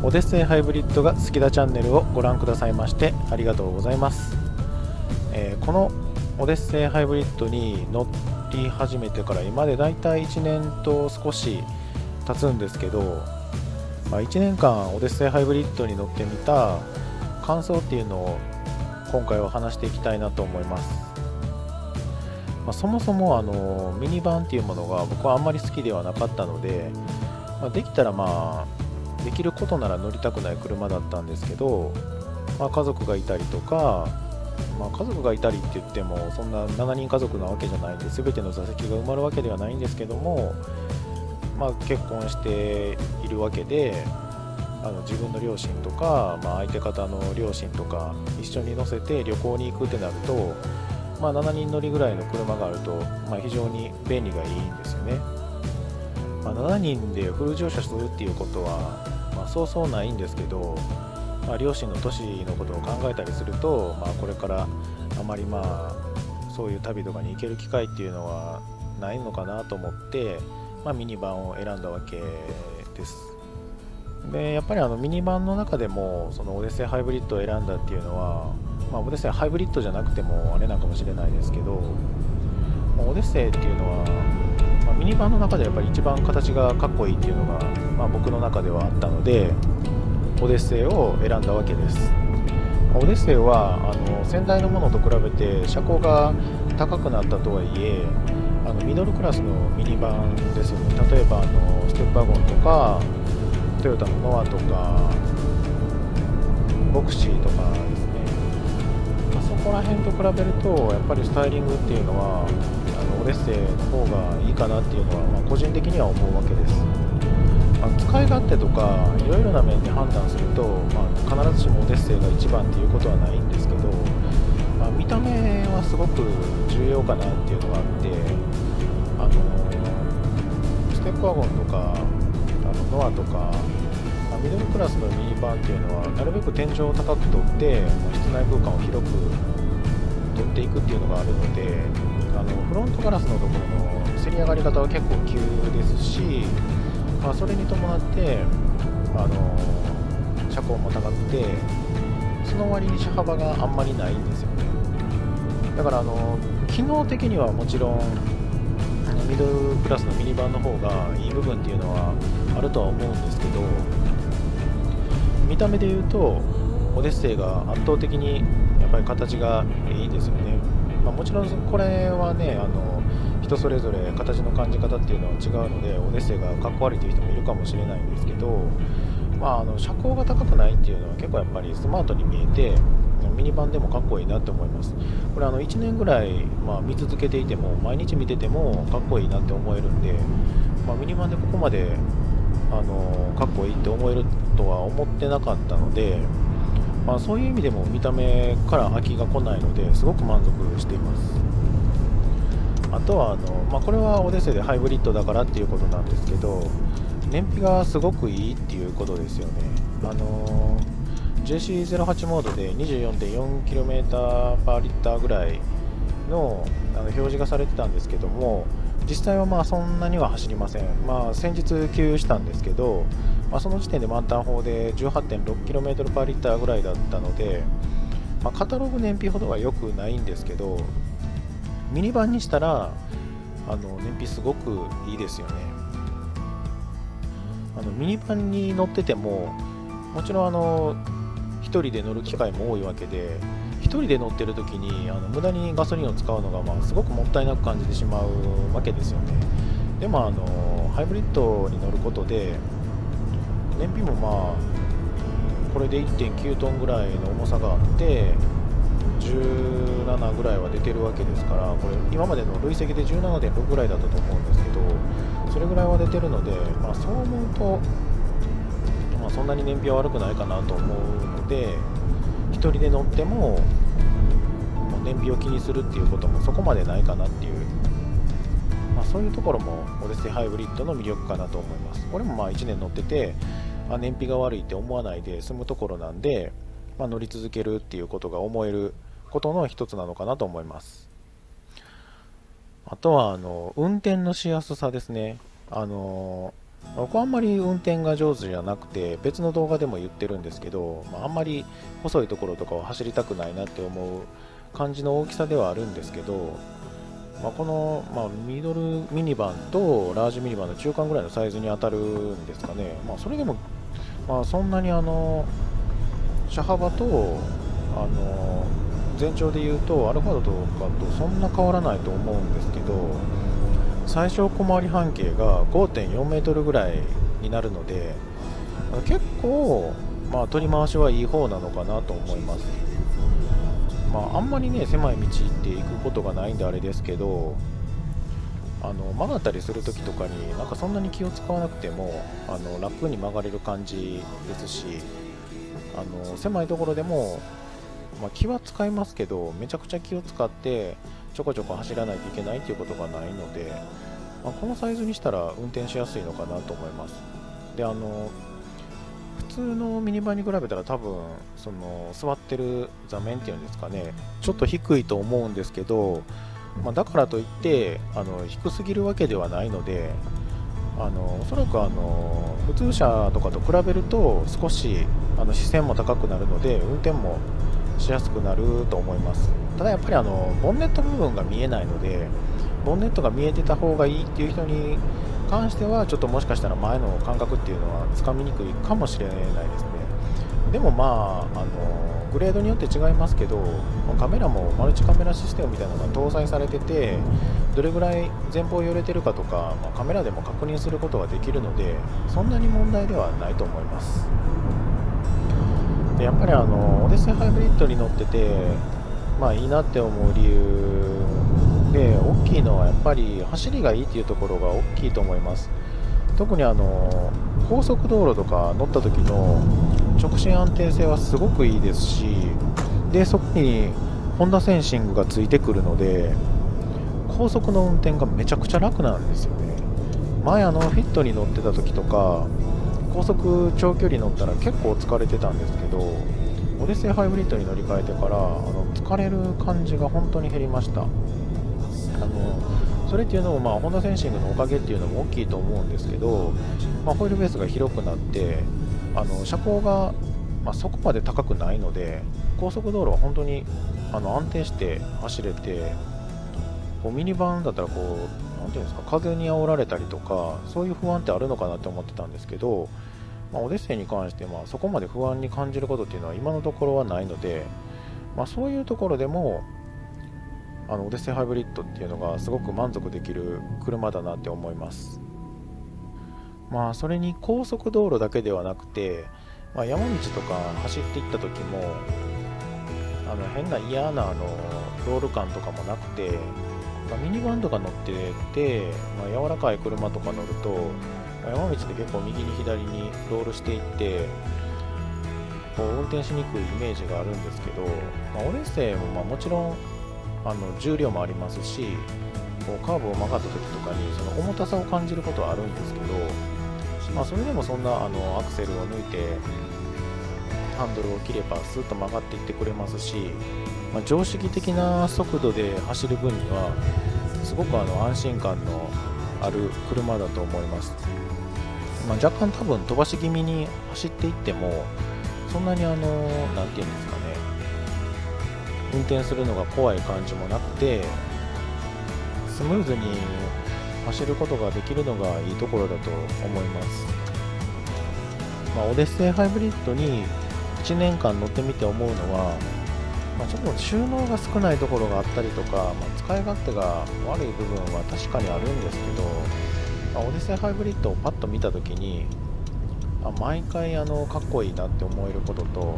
オデッセイハイブリッドが好きだチャンネルをご覧くださいましてありがとうございます。このオデッセイハイブリッドに乗り始めてから今でだいたい1年と少し経つんですけど、1年間オデッセイハイブリッドに乗ってみた感想っていうのを今回は話していきたいなと思います。そもそもミニバンっていうものが僕はあんまり好きではなかったので、できたらできることなら乗りたくない車だったんですけど、家族がいたりとか、家族がいたりって言ってもそんな7人家族なわけじゃないんで全ての座席が埋まるわけではないんですけども、結婚しているわけで自分の両親とか、相手方の両親とか一緒に乗せて旅行に行くってなると、7人乗りぐらいの車があると、非常に便利がいいんですよね。7人でフル乗車するっていうことは、そうそうないんですけど、両親の年のことを考えたりすると、これからあまりそういう旅とかに行ける機会っていうのはないのかなと思って、ミニバンを選んだわけです。でやっぱりミニバンの中でもそのオデッセイハイブリッドを選んだっていうのは、オデッセイハイブリッドじゃなくてもあれなんかもしれないですけど、オデッセイっていうのは、ミニバンの中でやっぱり一番形がかっこいいっていうのが、僕の中ではあったのでオデッセイを選んだわけです。オデッセイは先代のものと比べて車高が高くなったとはいえミドルクラスのミニバンですよね。例えばステップワゴンとかトヨタのノアとかボクシーとかですね、そこら辺と比べるとやっぱりスタイリングっていうのはオデッセイの方がいいかなっていうのは、個人的には思うわけです。使い勝手とかいろいろな面で判断すると、必ずしもオデッセイが一番っていうことはないんですけど、見た目はすごく重要かなっていうのがあって、ステップワゴンとかノアとか、ミドルクラスのミニバンっていうのはなるべく天井を高く取って室内空間を広く取っていくっていうのがあるので、フロントガラスのところのせり上がり方は結構急ですし、それに伴って車高も高くてその割に車幅があんまりないんですよね。だから機能的にはもちろんミドルクラスのミニバンの方がいい部分っていうのはあるとは思うんですけど、見た目で言うとオデッセイが圧倒的にやっぱり形がいいですよね。もちろんこれはね人それぞれ形の感じ方っていうのは違うのでオデッセイがかっこ悪いという人もいるかもしれないんですけど、車高が高くないっていうのは結構やっぱりスマートに見えてミニバンでもかっこいいなって思います。これ1年ぐらい、見続けていても毎日見ててもかっこいいなって思えるんで、ミニバンでここまでかっこいいって思えるとは思ってなかったので、そういう意味でも見た目から飽きが来ないのですごく満足しています。あとはこれはオデッセイでハイブリッドだからっていうことなんですけど、燃費がすごくいいっていうことですよね。JC08 モードで 24.4km パーリッターぐらいの表示がされてたんですけども、実際はそんなには走りません。先日給油したんですけど、その時点で満タン砲で 18.6km パーリッターぐらいだったので、カタログ燃費ほどは良くないんですけど、ミニバンにしたら燃費すごくいいですよね。ミニバンに乗っててももちろん1人で乗る機会も多いわけで、1人で乗ってる時に無駄にガソリンを使うのがすごくもったいなく感じてしまうわけですよね。でもハイブリッドに乗ることで燃費もこれで 1.9 トンぐらいの重さがあって17ぐらいは出てるわけですから、これ今までの累積で 17.6 ぐらいだったと思うんですけど、それぐらいは出てるので、そう思うと、そんなに燃費は悪くないかなと思うので、1人で乗っても燃費を気にするっていうこともそこまでないかなっていう、そういうところもオデッセイハイブリッドの魅力かなと思います。これも1年乗ってて燃費が悪いって思わないで済むところなんで、乗り続けるっていうことが思えることの一つなのかなと思います。あとは運転のしやすさですね。 僕はあんまり運転が上手じゃなくて、別の動画でも言ってるんですけど、あんまり細いところとかを走りたくないなって思う感じの大きさではあるんですけど、この、ミドルミニバンとラージミニバンの中間ぐらいのサイズに当たるんですかね。それでも、そんなに車幅と全長で言うとアルファードとかとそんな変わらないと思うんですけど、最小小回り半径が 5.4 メートルぐらいになるので、結構、取り回しはいい方なのかなと思います。あんまりね狭い道って行くことがないんであれですけど、曲がったりする時とかになんかそんなに気を使わなくても楽に曲がれる感じですし、狭いところでも、気は使いますけど、めちゃくちゃ気を使ってちょこちょこ走らないといけないっていうことがないので、このサイズにしたら運転しやすいのかなと思います。で普通のミニバンに比べたら多分その座ってる座面っていうんですかね、ちょっと低いと思うんですけど、だからといって低すぎるわけではないので、おそらく普通車とかと比べると少し視線も高くなるので運転もしやすくなると思います。ただやっぱりボンネット部分が見えないので、ボンネットが見えてた方がいいっていう人に関してはちょっともしかしたら前の感覚っていうのはつかみにくいかもしれないですね。でもグレードによって違いますけど、カメラもマルチカメラシステムみたいなのが搭載されてて、どれぐらい前方寄れてるかとか、カメラでも確認することができるので、そんなに問題ではないと思います。でやっぱりオデッセイハイブリッドに乗ってて、いいなって思う理由で大きいのはやっぱり走りがいいっていうところが大きいと思います。特に高速道路とか乗った時の直進安定性はすごくいいですし、でそこにホンダセンシングがついてくるので、高速の運転がめちゃくちゃ楽なんですよね。前フィットに乗ってた時とか高速長距離乗ったら結構疲れてたんですけど、オデッセイハイブリッドに乗り換えてから疲れる感じが本当に減りました。それっていうのも、ホンダセンシングのおかげっていうのも大きいと思うんですけど、ホイールベースが広くなって車高が、そこまで高くないので、高速道路は本当に安定して走れて、ミニバンだったらなんていうんですか、風に煽られたりとかそういう不安ってあるのかなって思ってたんですけど、オデッセイに関してそこまで不安に感じることっていうのは今のところはないので、そういうところでもオデッセイハイブリッドっていうのがすごく満足できる車だなって思います。それに高速道路だけではなくて、山道とか走っていった時も変な嫌なロール感とかもなくて、ミニバンとか乗ってて、柔らかい車とか乗ると山道って結構右に左にロールしていって運転しにくいイメージがあるんですけど、オデッセイももちろん重量もありますし、カーブを曲がった時とかにその重たさを感じることはあるんですけど、それでもそんなアクセルを抜いてハンドルを切ればスーッと曲がっていってくれますし、常識的な速度で走る分にはすごく安心感のある車だと思います。若干多分飛ばし気味に走っていってもそんなになんていうんですかね、運転するのが怖い感じもなくてスムーズに走ることができるのがいいところだと思います。オデッセイハイブリッドに1年間乗ってみて思うのは、ちょっと収納が少ないところがあったりとか、使い勝手が悪い部分は確かにあるんですけど、オデッセイハイブリッドをパッと見たときに毎回かっこいいなって思えることと、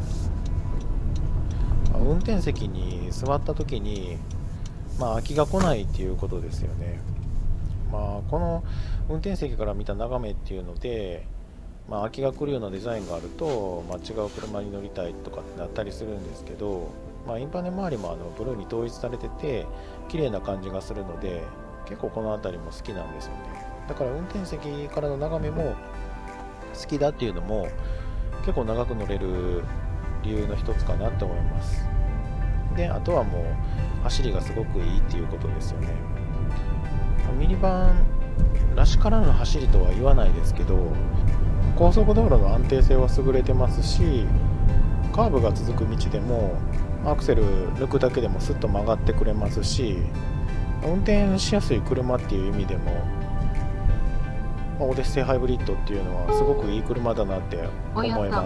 運転席に座ったときに、飽きが来ないっていうことですよね。この運転席から見た眺めっていうので、飽きが来るようなデザインがあると、違う車に乗りたいとかってなったりするんですけど、インパネ周りもブルーに統一されてて綺麗な感じがするので、結構この辺りも好きなんですよね。だから運転席からの眺めも好きだっていうのも結構長く乗れる理由の一つかなって思います。であとはもう走りがすごくいいっていうことですよね。ミニバンらしからぬ走りとは言わないですけど、高速道路の安定性は優れてますし、カーブが続く道でもアクセル抜くだけでもスッと曲がってくれますし、運転しやすい車っていう意味でも、オデッセイハイブリッドっていうのはすごくいい車だなって思います。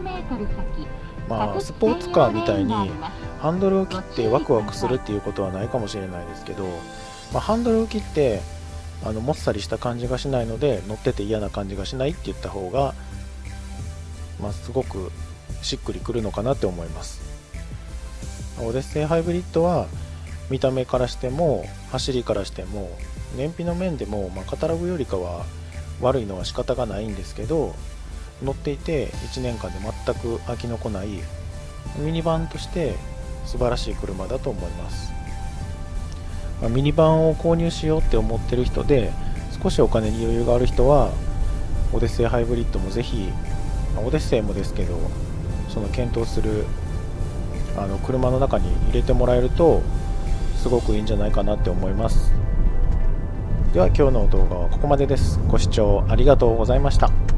スポーツカーみたいにハンドルを切ってワクワクするっていうことはないかもしれないですけど、ハンドルを切ってもっさりした感じがしないので、乗ってて嫌な感じがしないって言った方が、すごくしっくりくるのかなって思います。オデッセイハイブリッドは見た目からしても走りからしても燃費の面でも、カタログよりかは悪いのは仕方がないんですけど、乗っていて1年間で全く飽きのこないミニバンとして素晴らしい車だと思います。ミニバンを購入しようって思ってる人で、少しお金に余裕がある人はオデッセイハイブリッドもぜひ、オデッセイもですけど、その検討する車の中に入れてもらえるとすごくいいんじゃないかなって思います。では今日の動画はここまでです。ご視聴ありがとうございました。